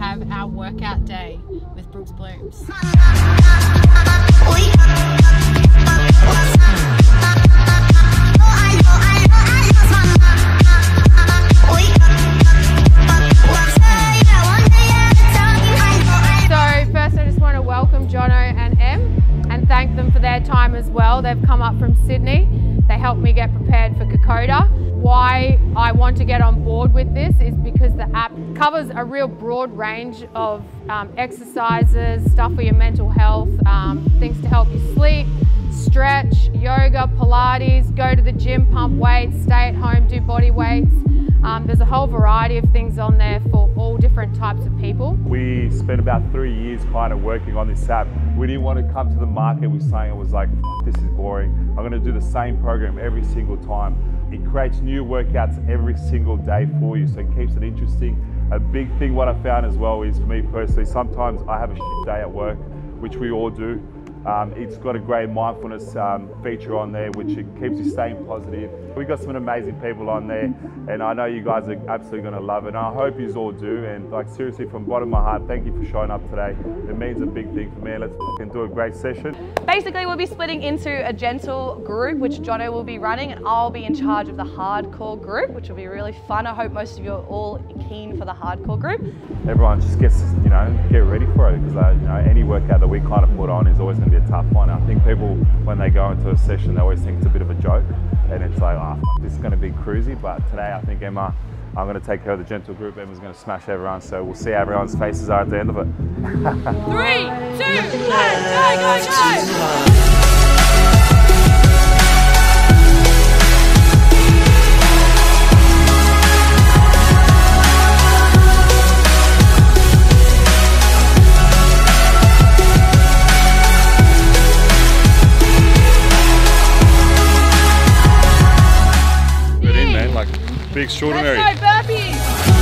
have our workout day with Brooke's Blooms. Welcome Jono and Em and thank them for their time as well. They've come up from Sydney. They helped me get prepared for Kokoda. Why I want to get on board with this is because the app covers a real broad range of exercises, stuff for your mental health, things to help you sleep, stretch, yoga, Pilates, go to the gym, pump weights, stay at home, do body weights. There's a whole variety of things on there for all different types of people. We spent about 3 years kind of working on this app. We didn't want to come to the market with saying it was like, this is boring. I'm going to do the same program every single time. It creates new workouts every single day for you, so it keeps it interesting. A big thing what I found as well is, for me personally, sometimes I have a shit day at work, which we all do. It's got a great mindfulness feature on there, which it keeps you staying positive. We've got some amazing people on there, and I know you guys are absolutely going to love it, and I hope you all do. And like, seriously, from the bottom of my heart, thank you for showing up today. It means a big thing for me. Let's do a great session. Basically, we'll be splitting into a gentle group, which Jono will be running, and I'll be in charge of the hardcore group, which will be really fun. I hope most of you are all keen for the hardcore group. Everyone just gets, get ready for it, because any workout that we kind of put on is always going to be a tough one. I think people, when they go into a session, they always think it's a bit of a joke, and it's like, oh, this is going to be cruisy. But today, I think Emma, I'm going to take care of the gentle group. Emma's going to smash everyone, so we'll see how everyone's faces are at the end of it. 3, 2, 1, go! Be extraordinary. Let's go, burpees!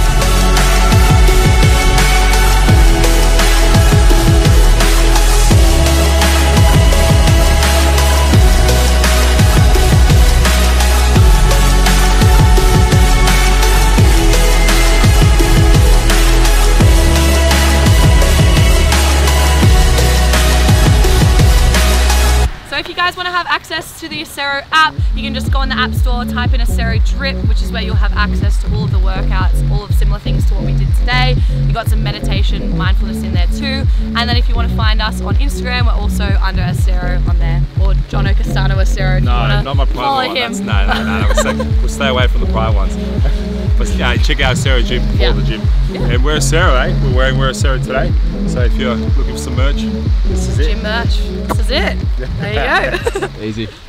So if you guys want to have access to the Acero app, you can just go on the App Store, type in Acero Drip, which is where you'll have access to all of the workouts, all of similar things to what we did today. You've got some meditation, mindfulness in there too. And then if you want to find us on Instagram, we're also under Acero on there, or Jono Castano Acero. If no, not my private one. Him. No. We'll stay away from the private ones. But yeah, check out Acero Gym for the gym. Yeah. And we're Acero, eh? We're wearing Acero today. So if you're looking for some merch, this is it. Gym merch. This is it. There you go. Easy.